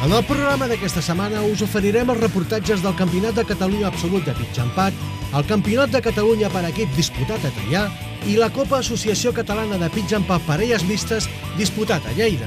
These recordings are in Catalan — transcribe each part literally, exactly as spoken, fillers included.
En el programa d'aquesta setmana us oferirem els reportatges del Campionat de Catalunya Absolut de Pitch and Putt, el Campionat de Catalunya per equip disputat a Teià i la Copa Associació Catalana de Pitch and Putt Parelles Mixtes disputat a Lleida.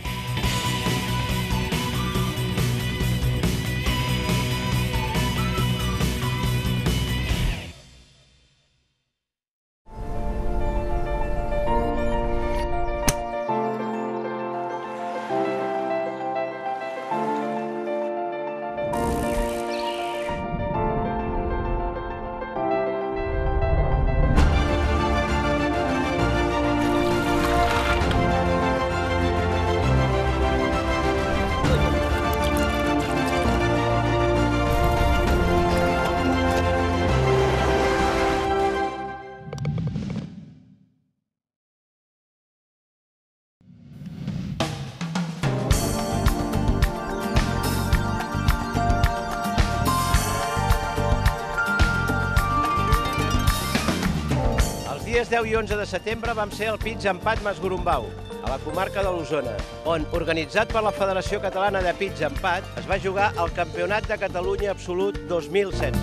Els dies deu i onze de setembre vam ser al Pitch and Putt Mas Gorumbau, a la comarca de l'Osona, on, organitzat per la Federació Catalana de Pitch and Putt, es va jugar el Campionat de Catalunya Absolut dos mil setze.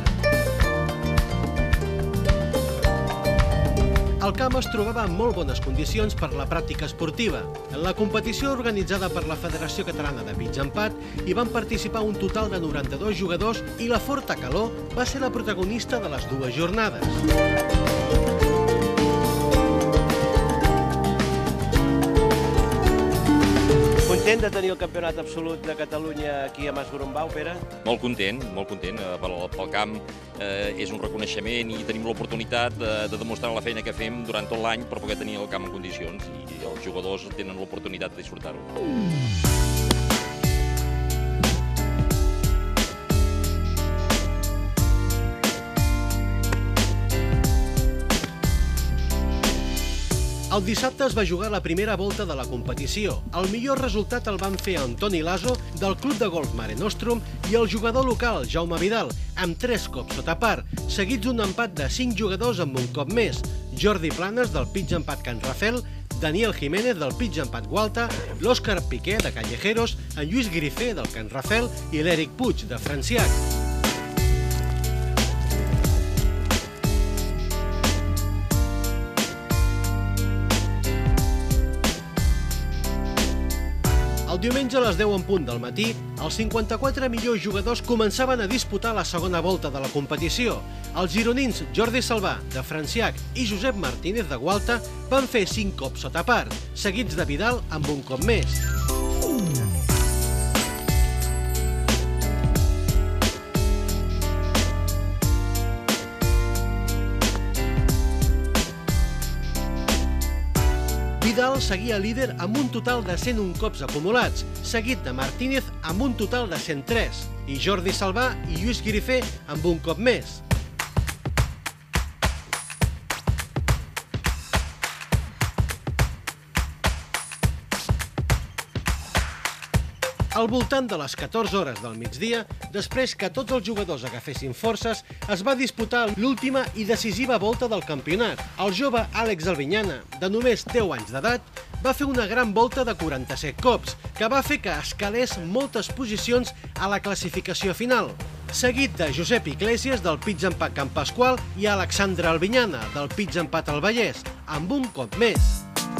El camp es trobava en molt bones condicions per la pràctica esportiva. En la competició organitzada per la Federació Catalana de Pitch and Putt hi van participar un total de noranta-dos jugadors i la forta calor va ser la protagonista de les dues jornades. Content de tenir el Campionat Absolut de Catalunya aquí a Mas Gorumbau, Pere? Molt content, molt content. Pel, pel camp eh, és un reconeixement i tenim l'oportunitat de, de demostrar la feina que fem durant tot l'any per poder tenir el camp en condicions i els jugadors tenen l'oportunitat de disfrutar-ho. El dissabte es va jugar la primera volta de la competició. El millor resultat el van fer Antoni Laso, del Club de Golf Mare Nostrum, i el jugador local, Jaume Vidal, amb tres cops sota par, seguits d'un empat de cinc jugadors amb un cop més. Jordi Planes, del Pitch and Putt Can Rafel, Daniel Jiménez, del Pitch and Putt Gualta, l'Òscar Piqué, de Callejeros, en Lluís Grifé, del Can Rafel, i l'Eric Puig, de Franciac. El diumenge a les deu en punt del matí, els cinquanta-quatre millors jugadors començaven a disputar la segona volta de la competició. Els gironins Jordi Salvà, de Franciac, i Josep Martínez, de Gualta, van fer cinc cops sota par, seguits de Vidal amb un cop més. Vidal seguia líder amb un total de cent un cops acumulats, seguit de Martínez amb un total de cent tres, i Jordi Salvà i Lluís Grifé amb un cop més. Al voltant de les catorze hores del migdia, després que tots els jugadors agafessin forces, es va disputar l'última i decisiva volta del campionat. El jove Àlex Albinyana, de només deu anys d'edat, va fer una gran volta de quaranta-set cops, que va fer que escalés moltes posicions a la classificació final, seguit de Josep Iglesias, del Pitch and Putt Can Pasqual, i Alexandre Albinyana, del Pitch and Putt al Vallès, amb un cop més.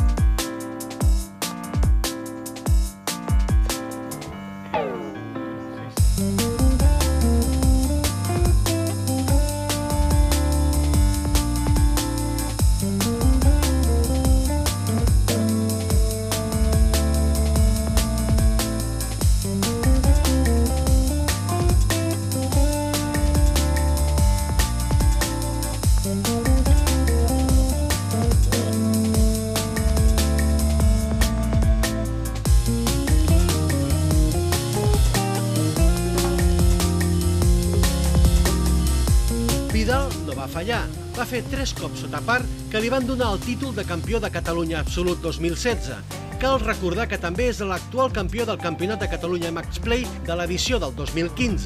Vidal no va fallar, va fer tres cops sota par que li van donar el títol de campió de Catalunya Absolut dos mil setze. Cal recordar que també és l'actual campió del Campionat de Catalunya Max Play de l'edició del dos mil quinze.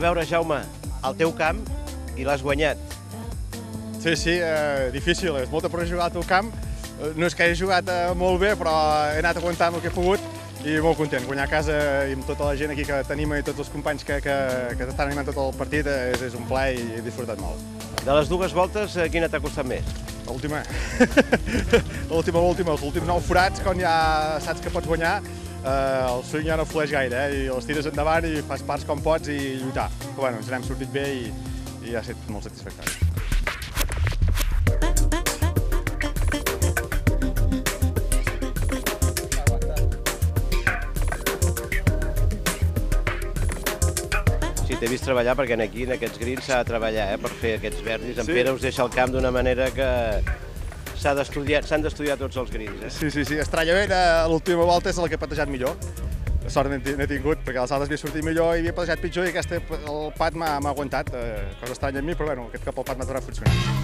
A veure, Jaume, al teu camp i l'has guanyat. Sí, sí, eh, difícil, és molta per jugar al teu camp. No és que hagi jugat eh, molt bé, però he anat aguantant el que he pogut i molt content. Guanyar a casa i amb tota la gent aquí que tenim i tots els companys que, que, que t'estan animant tot el partit és, és un plaer i he disfrutat molt. De les dues voltes, quina t'ha costat més? L'última. L'última, l'última. Els últims nou forats, quan ja saps que pots guanyar, eh, el swing ja no flueix gaire, eh, i els tires endavant i fas parts com pots i lluitar. Però bueno, ens n'hem sortit bé i, i ha estat molt satisfactori. T'he vist treballar perquè aquí, en aquests greens, s'ha de treballar eh, per fer aquests verdis. En Sí. Pere us deixa el camp d'una manera que s'han d'estudiar d'estudiar tots els greens. Eh? Sí, sí, sí. Estranyament, l'última volta és la que he patejat millor. Sort n'he tingut, perquè les altres havia sortit millor i havia patejat pitjor i aquesta, el pad m'ha aguantat. Eh, cosa estranya en mi, però bueno, aquest cop el pad m'ha tornat a funcionar.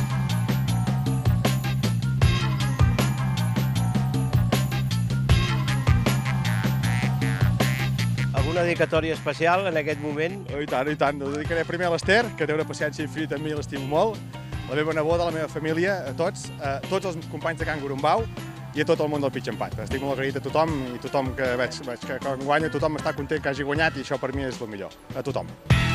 Alguna dedicatòria especial en aquest moment? I tant, i tant. Ho dedicaré primer a l'Ester, que té una paciència infinita amb mi, l'estimo molt, la meva neboda, la meva família, a tots, a tots els companys de Can Gorumbau i a tot el món del pitch empat. Estic molt agraït a tothom i tothom que veig, veig que quan guanya tothom està content que hagi guanyat i això per mi és el millor. A tothom.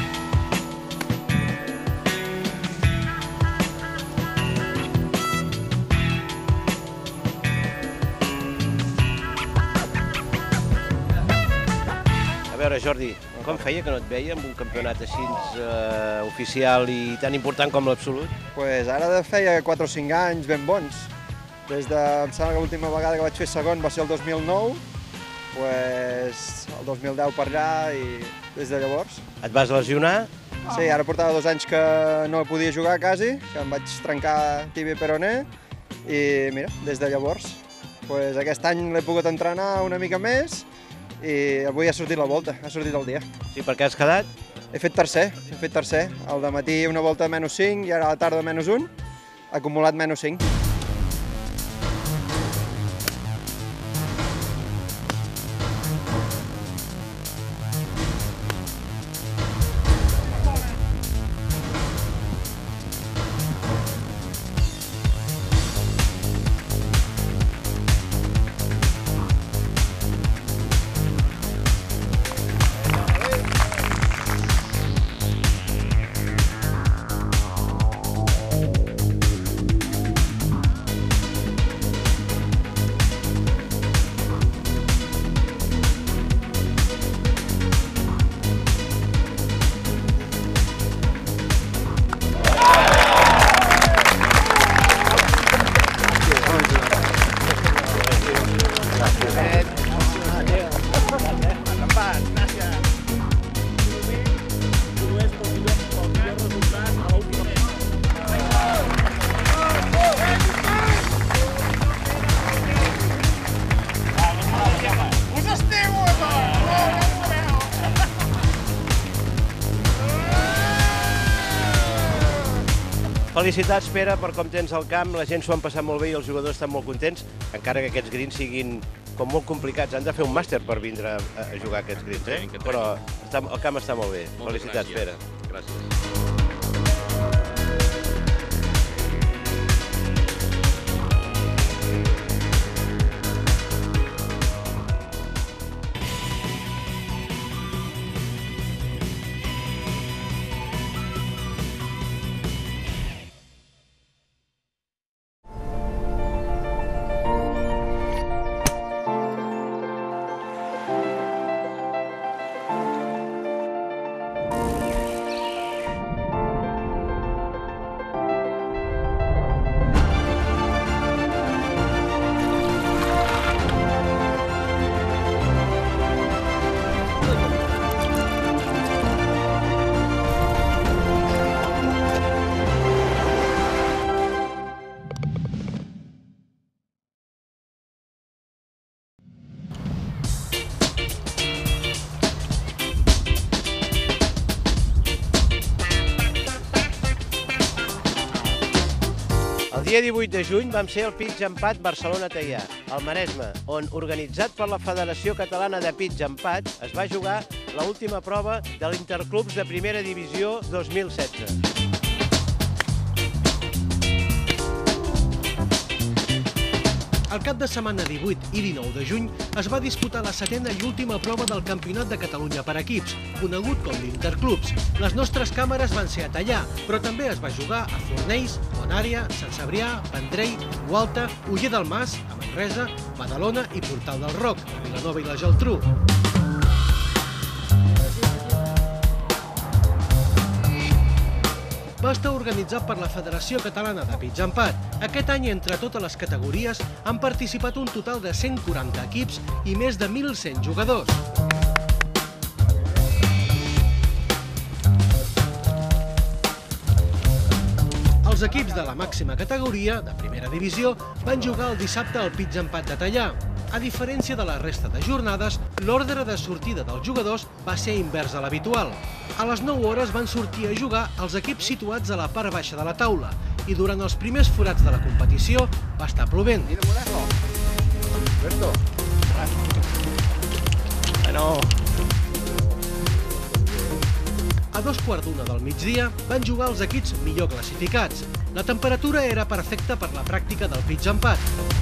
A veure, Jordi, com feia que no et veia amb un campionat així eh, oficial i tan important com l'Absolut? Pues ara de feia quatre o cinc anys ben bons. Des de, em sembla que l'última vegada que vaig fer segon va ser el dos mil nou, pues, el dos mil deu per allà i des de llavors. Et vas lesionar? Sí, ara portava dos anys que no podia jugar quasi, que em vaig trencar tibia i peroné i mira, des de llavors. Pues, aquest any l'he pogut entrenar una mica més i avui ha sortit la volta, ha sortit el dia. Sí, perquè has quedat? He fet tercer, he fet tercer. Al dematí una volta menys cinc i ara a la tarda menys un, acumulat menys cinc. Felicitats, Pere, per com tens el camp. La gent s'ho han passat molt bé i els jugadors estan molt contents, encara que aquests greens siguin com molt complicats. Han de fer un màster per vindre a jugar aquests greens, eh? Sí, Però està, el camp està molt bé. Moltes Felicitats, gràcies. Pere. Gràcies. El dia divuit de juny vam ser el Pitch Empat Barcelona-Teià, al Maresme, on, organitzat per la Federació Catalana de Pitch Empat, es va jugar l'última prova de l'Interclubs de Primera Divisió dos mil setze. El cap de setmana divuit i dinou de juny es va disputar la setena i última prova del Campionat de Catalunya per equips, conegut com l'Interclubs. Les nostres càmeres van ser a Tallà, però també es va jugar a Fornells, Bonària, Sant Cebrià, Vendrell, Gualta, Oller del Mas, a Manresa, Badalona i Portal del Roc, a Vilanova i la Geltrú. Va estar organitzat per la Federació Catalana de Pitx Empat. Aquest any, entre totes les categories, han participat un total de cent quaranta equips i més de mil cent jugadors. Els equips de la màxima categoria, de primera divisió, van jugar el dissabte al Pitx Empat de Tallà. A diferència de la resta de jornades, l'ordre de sortida dels jugadors va ser invers a l'habitual. A les nou hores van sortir a jugar els equips situats a la part baixa de la taula i durant els primers forats de la competició va estar plovent. A dos quarts d'una del migdia van jugar els equips millor classificats. La temperatura era perfecta per la pràctica del Pitx Empat.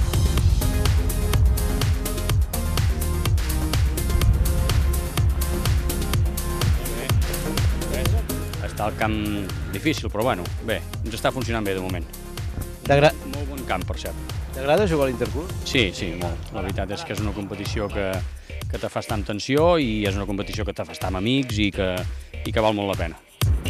Està el camp difícil, però bueno, bé, ens està funcionant bé de moment. Molt bon camp, per cert. T'agrada jugar a l'Interclub? Sí, sí, molt. La veritat és que és una competició que, que te fa estar amb tensió i és una competició que te fa estar amb amics i que, i que val molt la pena.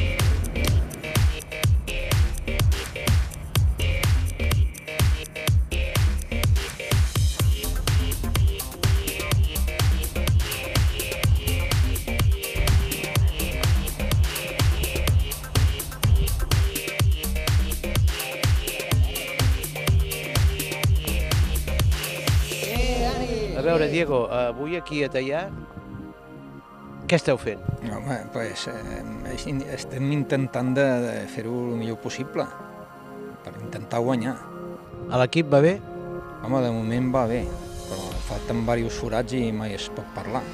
A veure, Diego, avui aquí a Tallà, què esteu fent? Home, doncs estem intentant de fer-ho el millor possible, per intentar guanyar. A l'equip va bé? Home, de moment va bé, però falten diversos forats i mai es pot parlar.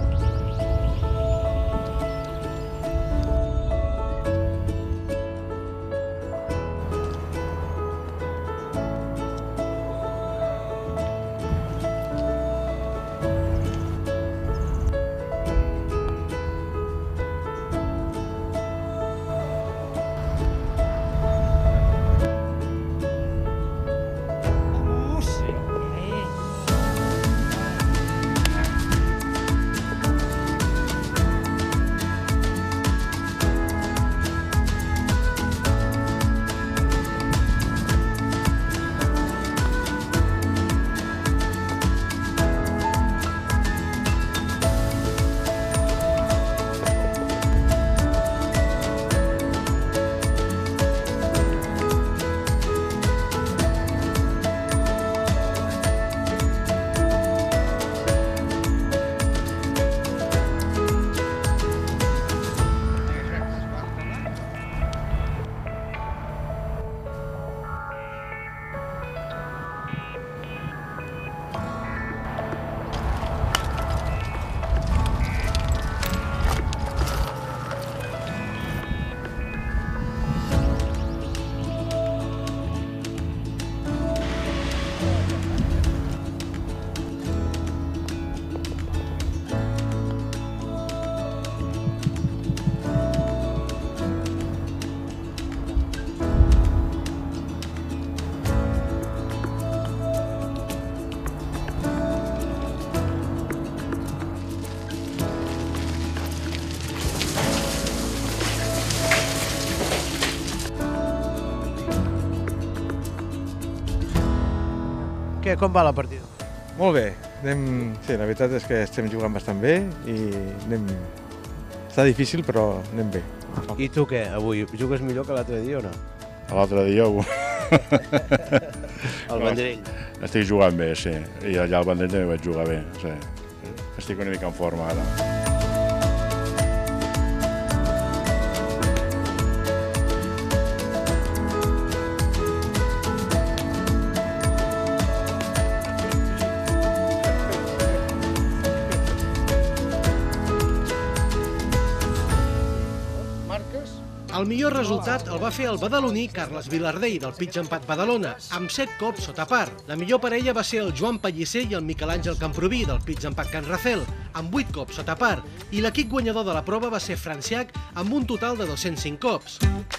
Què, com va la partida? Molt bé. Anem... Sí, la veritat és que estem jugant bastant bé i anem... Està difícil, però anem bé. I tu què, avui? Jugues millor que l'altre dia o no? L'altre dia... El Vendrell. Estic jugant bé, sí. I allà al Vendrell també vaig jugar bé. Sí. Estic una mica en forma ara. El millor resultat el va fer el badaloní Carles Vilardell, del Pitx Empat Badalona, amb set cops sota par. La millor parella va ser el Joan Pellicer i el Miquel Àngel Camproví, del Pitx Empat Can Rafel, amb vuit cops sota par, i l'equip guanyador de la prova va ser Franciac, amb un total de dos-cents cinc cops.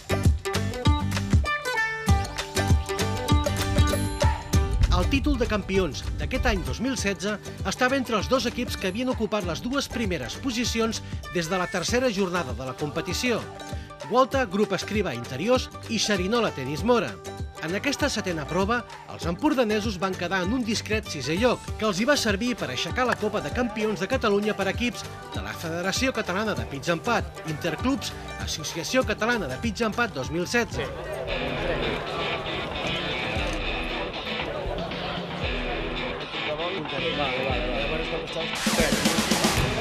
El títol de campions d'aquest any dos mil setze estava entre els dos equips que havien ocupat les dues primeres posicions des de la tercera jornada de la competició. Gualta, Grup Escrivà Interiors i Xerinola Tenis Mora. En aquesta setena prova, els empordanesos van quedar en un discret sisè lloc, que els hi va servir per aixecar la Copa de Campions de Catalunya per equips de la Federació Catalana de Pitx Empat, Interclubs, Associació Catalana de Pitx Empat dos mil setze. Vale, vale, vale.